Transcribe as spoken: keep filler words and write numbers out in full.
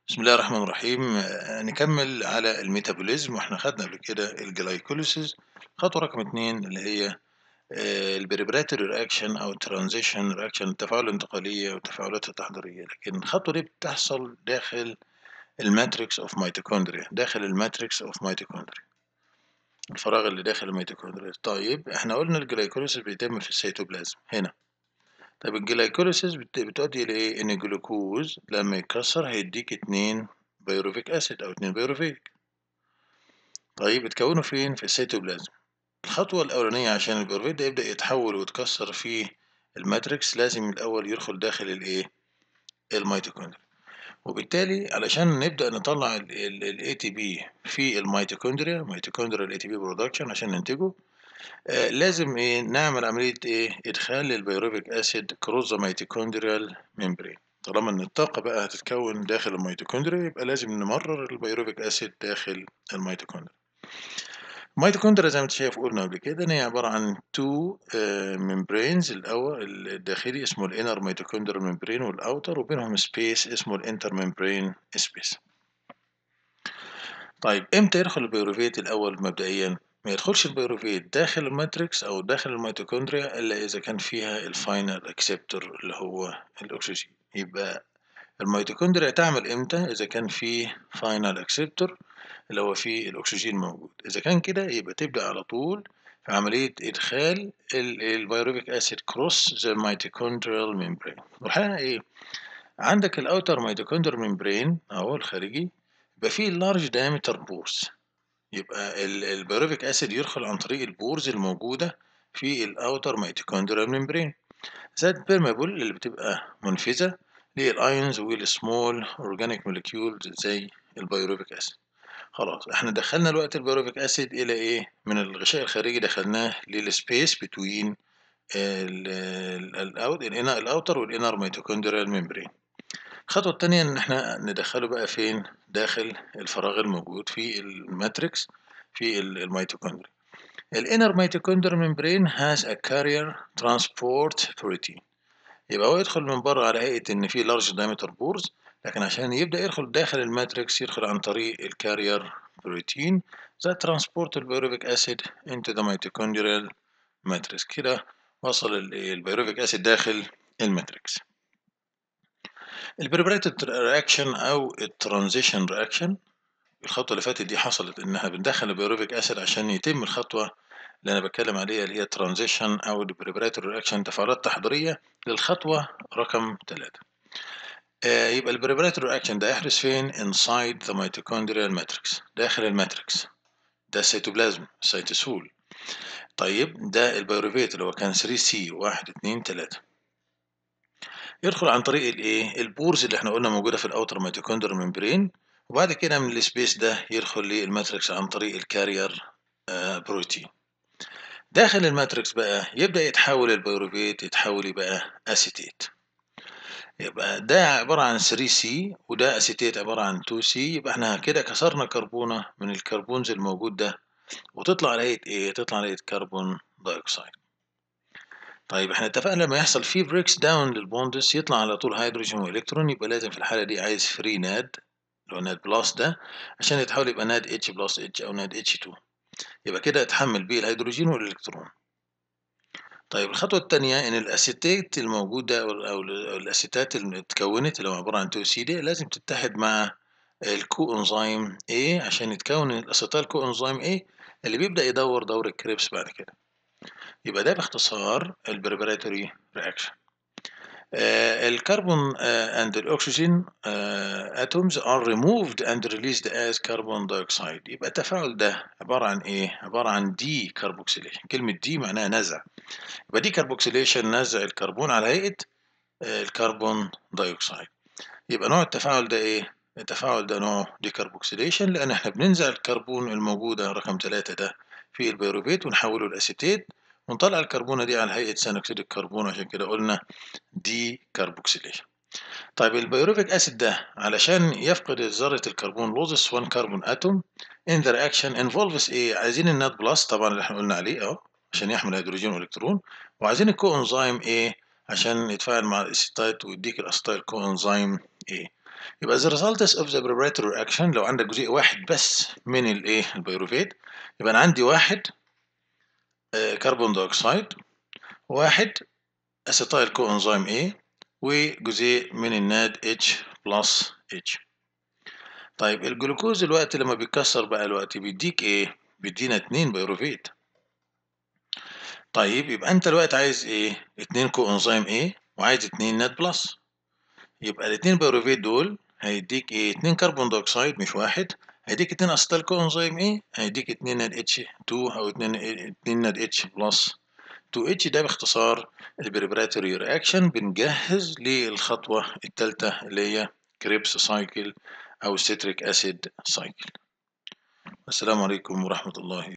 بسم الله الرحمن الرحيم آه، نكمل على الميتابوليزم واحنا خدنا قبل كده الجلايكوليسيس. خطوة رقم اتنين اللي هي البريبراتوري رياكشن او الترانزيشن رياكشن، التفاعل الانتقالية والتفاعلات التحضيرية. لكن الخطوة دي بتحصل داخل الماتريكس اوف ميتوكوندريا، داخل الماتريكس اوف ميتوكوندريا، الفراغ اللي داخل الميتوكوندريا. طيب احنا قلنا الجلايكوليسيس بيتم في السيتوبلازم هنا. طيب الجلايكوليسيس بت- بتؤدي الى ايه؟ ان الجلوكوز لما يتكسر هيديك اتنين بيروفيك اسيد او اتنين بيروفيك. طيب اتكونوا فين؟ في السيتوبلازم. الخطوة الأولانية عشان البيروفيت ده يبدأ يتحول ويتكسر في الماتريكس لازم الأول يدخل داخل الإيه؟ الميتوكوندريا. وبالتالي علشان نبدأ نطلع ال إيه تي بي في الميتوكوندريا، ميتوكوندريال إيه تي بي برودكشن، عشان ننتجه آه لازم إيه؟ نعمل عملية إيه؟ إدخال البيروفيك أسيد كروز ذا ميتوكوندريال ميمبرين. طالما إن الطاقة بقى هتتكون داخل الميتوكوندريا يبقى لازم نمرر البيروفيك أسيد داخل الميتوكوندريا. الميتوكوندريا زي ما انت شايف قلنا قبل كده ان هي عباره عن تو ممبرينز، الاول الداخلي اسمه الانر ميتوكوندريال ممبرين والاوتر، وبينهم سبيس اسمه الانتر ممبرين سبيس. طيب امتى يدخل البيروفيت الاول مبدئيا؟ ما يدخلش البيروفيت داخل الماتريكس او داخل الميتوكوندريا الا اذا كان فيها الفاينل اكسبتور اللي هو الاكسجين. يبقى الميتوكوندريا تعمل امتى؟ اذا كان فيه فاينل اكسبتور اللي هو فيه الأكسجين موجود. إذا كان كده يبقى تبدأ على طول في عملية إدخال البيروفيك أسيد كروس ذا ميتوكوندريال ميمبرين. والحقيقة إيه؟ عندك الأوتر ميتوكوندريال ميمبرين أهو الخارجي يبقى فيه اللارج دايمتر بورز. يبقى البيروفيك أسيد يدخل عن طريق البورز الموجودة في الأوتر ميتوكوندريال ميمبرين، زائد بيرمابل اللي بتبقى منفذة للأيونز والسمول أورجانيك موليكيولز زي البيروفيك أسيد. خلاص احنا دخلنا الوقت البيروفيك اسيد الى ايه؟ من الغشاء الخارجي دخلناه للسبيس بتوين الاوتر والانر ميتوكوندريال ميمبرين. الخطوه الثانيه ان احنا ندخله بقى فين؟ داخل الفراغ الموجود في الماتريكس في الميتوكوندريا. الانر ميتوكوندريال ميمبرين has a carrier transport protein. يبقى هو يدخل من بره على هيئة إن في لارج دايمتر بورز، لكن عشان يبدأ يدخل داخل الماتريكس يدخل عن طريق الكارير بروتين that transport the pyruvic acid into the mitochondrial matrix. كده وصل البيروفيك أسيد داخل الماتريكس. البريبريتد رياكشن أو الترانزيشن رياكشن، الخطوة اللي فاتت دي حصلت إنها بندخل البيروفيك أسيد عشان يتم الخطوة اللي أنا بتكلم عليها اللي هي ترانزيشن أو البريبريتوري رياكشن، تفاعلات تحضيرية للخطوة رقم ثلاثة. آه، يبقى البريبراتوري رياكشن ده يحدث فين؟ inside the mitochondrial matrix، داخل الماتريكس. ده السيتوبلازم، السيتوسول. طيب ده البيروفيت اللي هو كان ثري سي واحد اتنين تلاتة، يدخل عن طريق الايه؟ البورز اللي احنا قلنا موجوده في الاوتر ميتوكوندريال ممبرين، وبعد كده من السبيس ده يدخل للماتريكس عن طريق الكارير آه بروتين. داخل الماتريكس بقى يبدأ يتحول البيروفيت، يتحول يبقى اسيتيت. يبقى ده عبارة عن ثري سي وده اسيتيت عبارة عن تو سي. يبقى احنا كده كسرنا كربونة من الكربونز الموجود ده، وتطلع على هيئة ايه؟ تطلع على هيئة كربون دايوكسيد. طيب احنا اتفقنا لما يحصل فيه بريكس داون للبوندس يطلع على طول هيدروجين والكترون، يبقى لازم في الحالة دي عايز فري ناد اللي هو ناد بلس ده عشان يتحول يبقى ناد اتش بلس اتش او ناد اتش تو. يبقى كده اتحمل بيه الهيدروجين والالكترون. طيب الخطوة التانية إن الأسيتات الموجودة أو أو الأسيتات اللي اتكونت اللي هو عبارة عن تو سي دي لازم تتحد مع الكو انزيم A عشان يتكون الأسيتال كو انزيم A اللي بيبدأ يدور دور الكريبس بعد كده. يبقى ده باختصار البريبراتوري رياكشن. الكربون and the oxygen uh, atoms are removed and released as carbon dioxide. يبقى التفاعل ده عبارة عن إيه؟ عبارة عن دي كربوكسيليشن. كلمة دي معناها نزع، يبقى دي كربوكسيليشن نزع الكربون على هيئة آه، الكربون دايوكسيد. يبقى نوع التفاعل ده ايه؟ التفاعل ده نوع ديكربوكسيليشن، لان احنا بننزع الكربون الموجودة رقم ثلاثة ده في البيروفيت ونحوله لاسيتيت ونطلع الكربونة دي على هيئة ثاني اكسيد الكربون، عشان كده قلنا دي كربوكسيليشن. طيب البيروفيك اسيد ده علشان يفقد ذرة الكربون loses one carbon atom in the reaction involves ايه؟ عايزين النات بلس طبعا اللي احنا قلنا عليه اهو عشان يحمل هيدروجين والكترون، وعايزين الكو انزيم ايه؟ عشان يتفاعل مع الاسيتايت ويديك الاسيتايل كو انزيم ايه. يبقى the results of the preparatory reaction لو عندك جزيء واحد بس من الايه البيروفيت، يبقى انا عندي واحد آه كربون دايوكسيد، واحد اسيتايل كو انزيم A، وجزيء من الناد H بلس H. طيب الجلوكوز دلوقتي لما بيتكسر بقى دلوقتي بيديك ايه؟ بيدينا اتنين بيروفيت. طيب يبقى انت دلوقتي عايز ايه؟ اتنين كو انزيم A وعايز اتنين ناد بلس. يبقى الاتنين بيروفيت دول هيديك ايه؟ اتنين كربون دايوكسيد مش واحد، هيديك اتنين اسيتايل كو انزيم A، هيديك اتنين ناد اتش اتنين او اتنين اتنين ناد اتش بلس اتنين اتش. ده باختصار البريبراتوري رياكشن. بنجهز للخطوة الثالثة اللي هي كريبس سايكل او ستريك اسيد سايكل. السلام عليكم ورحمة الله